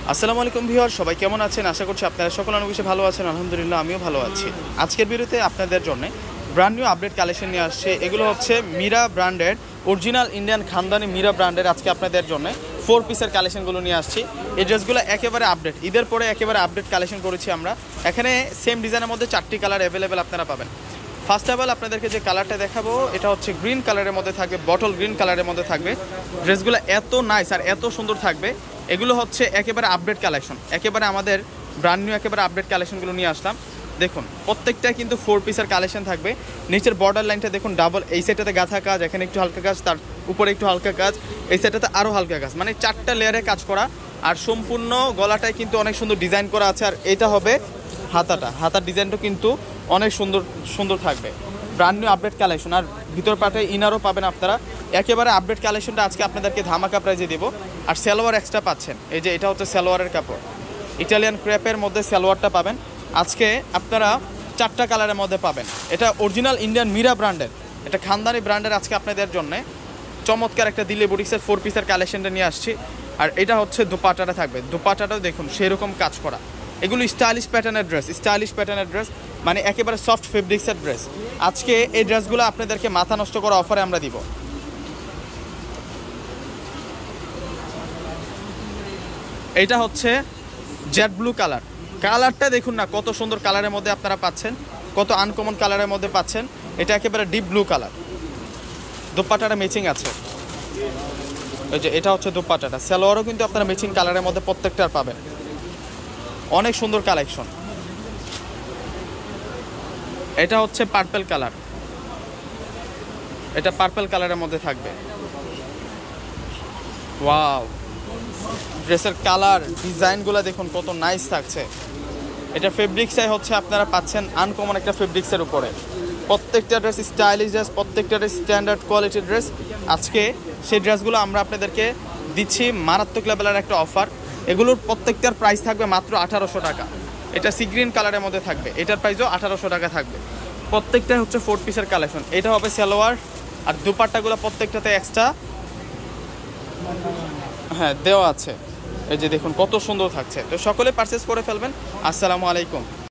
আসসালামু আলাইকুম ভিউয়ার, সবাই কেমন আছেন? আশা করছি আপনারা সকলে অনেক বেশি ভালো আছেন। আলহামদুলিল্লাহ আমিও ভালো আছি। আজকের ভিডিওতে আপনাদের জন্য ব্র্যান্ড নিউ আপডেট কালেকশন নিয়ে আসছে। এগুলো হচ্ছে মীরা ব্র্যান্ডের, অরিজিনাল ইন্ডিয়ান খানদানি মীরা ব্র্যান্ডের আজকে আপনাদের জন্য 4 পিসের কালেকশনগুলো নিয়ে আসছি। এই ড্রেসগুলো একেবারে আপডেট, ঈদের পরে একেবারে আপডেট কালেকশন করেছি আমরা। এখানে সেম ডিজাইনের মধ্যে 4টি কালার অ্যাভেলেবেল আপনারা পাবেন। ফার্স্ট অফ অল আপনাদেরকে যে কালারটা দেখাবো এটা হচ্ছে গ্রিন কালারের মধ্যে থাকবে, বটল গ্রিন কালারের মধ্যে থাকবে। ড্রেসগুলো এত নাইস আর এত সুন্দর থাকবে। এগুলো হচ্ছে একেবারে আপডেট কালেকশন, একেবারে আমাদের ব্র্যান্ড নিউ একেবারে আপডেট কালেকশনগুলো নিয়ে আসলাম। দেখুন প্রত্যেকটা কিন্তু 4 পিসের কালেকশন থাকবে। নিচের বর্ডার লাইনটা দেখুন ডাবল, এই সাইডটাতে গাঁথা কাজ, এখানে একটু হালকা কাজ, তার উপরে একটু হালকা কাজ, এই সাইডটাতে আরও হালকা কাজ, মানে 4টা লেয়ারে কাজ করা। আর সম্পূর্ণ গলাটায় কিন্তু অনেক সুন্দর ডিজাইন করা আছে। আর এটা হবে হাতার ডিজাইনটা কিন্তু অনেক সুন্দর সুন্দর থাকবে। ব্র্যান্ড নিউ আপডেট কালেকশন, আর ভিতর পাটায় ইনারও পাবেন আপনারা। একেবারে আপডেট কালেকশনটা আজকে আপনাদেরকে ধামাকা প্রাইজে দেবো। আর সালোয়ার এক্সট্রা পাচ্ছেন, এই যে এটা হচ্ছে সালোয়ারের কাপড়, ইটালিয়ান ক্রেপের মধ্যে সালোয়ারটা পাবেন। আজকে আপনারা 4টা কালারের মধ্যে পাবেন। এটা অরিজিনাল ইন্ডিয়ান মীরা ব্র্যান্ডের, এটা খানদানি ব্র্যান্ডের আজকে আপনাদের জন্য চমৎকার একটা দিল্লি বুটিক্সের 4 পিসের কালেকশনটা নিয়ে আসছি। আর এটা হচ্ছে দোপাট্টাটা থাকবে, দোপাট্টাটাও দেখুন সেরকম কাজ করা। এগুলো স্টাইলিশ প্যাটার্নের ড্রেস, মানে একেবারে সফট ফেব্রিক্সের ড্রেস। আজকে এই ড্রেসগুলো আপনাদেরকে মাথা নষ্ট করা অফারে আমরা দিব। এইটা হচ্ছে জেড ব্লু কালারটা দেখুন না কত সুন্দর কালারের মধ্যে আপনারা পাচ্ছেন, কত আনকমন কালারের মধ্যে পাচ্ছেন। এটা একেবারে ডিপ ব্লু কালার, দোপাট্টাটা ম্যাচিং আছে। এই যে এটা হচ্ছে দোপাট্টাটা, সালোয়ারও কিন্তু আপনারা ম্যাচিং কালারের মধ্যে প্রত্যেকটার পাবেন। অনেক সুন্দর কালেকশন। এটা হচ্ছে পার্পল কালার, এটা পার্পল কালারের মধ্যে থাকবে। ওয়াও, ড্রেসের কালার ডিজাইনগুলো দেখুন কত নাইস থাকছে। এটা ফেব্রিক্সে হচ্ছে আপনারা পাচ্ছেন আনকমন একটা ফেব্রিক্সের উপরে। প্রত্যেকটা ড্রেস স্টাইলিশ ড্রেস, প্রত্যেকটা ড্রেস স্ট্যান্ডার্ড কোয়ালিটির ড্রেস। আজকে সেই ড্রেসগুলো আমরা আপনাদেরকে দিচ্ছি মারাত্মক লেভেলের একটা অফার। এগুলোর প্রত্যেকটার প্রাইস থাকবে মাত্র 1800 টাকা। এটা সি গ্রিন কালারের মধ্যে থাকবে, এটার প্রাইসও 1800 টাকা থাকবে। প্রত্যেকটাই হচ্ছে 4 পিসের কালেকশন। এটা হবে সালোয়ার, আর দুপাট্টাগুলো প্রত্যেকটাতে এক্সট্রা দেওয়া আছে। এই যে দেখুন কত সুন্দর থাকছে। তো সকলে পারচেস করে ফেলবেন। আসসালামু আলাইকুম।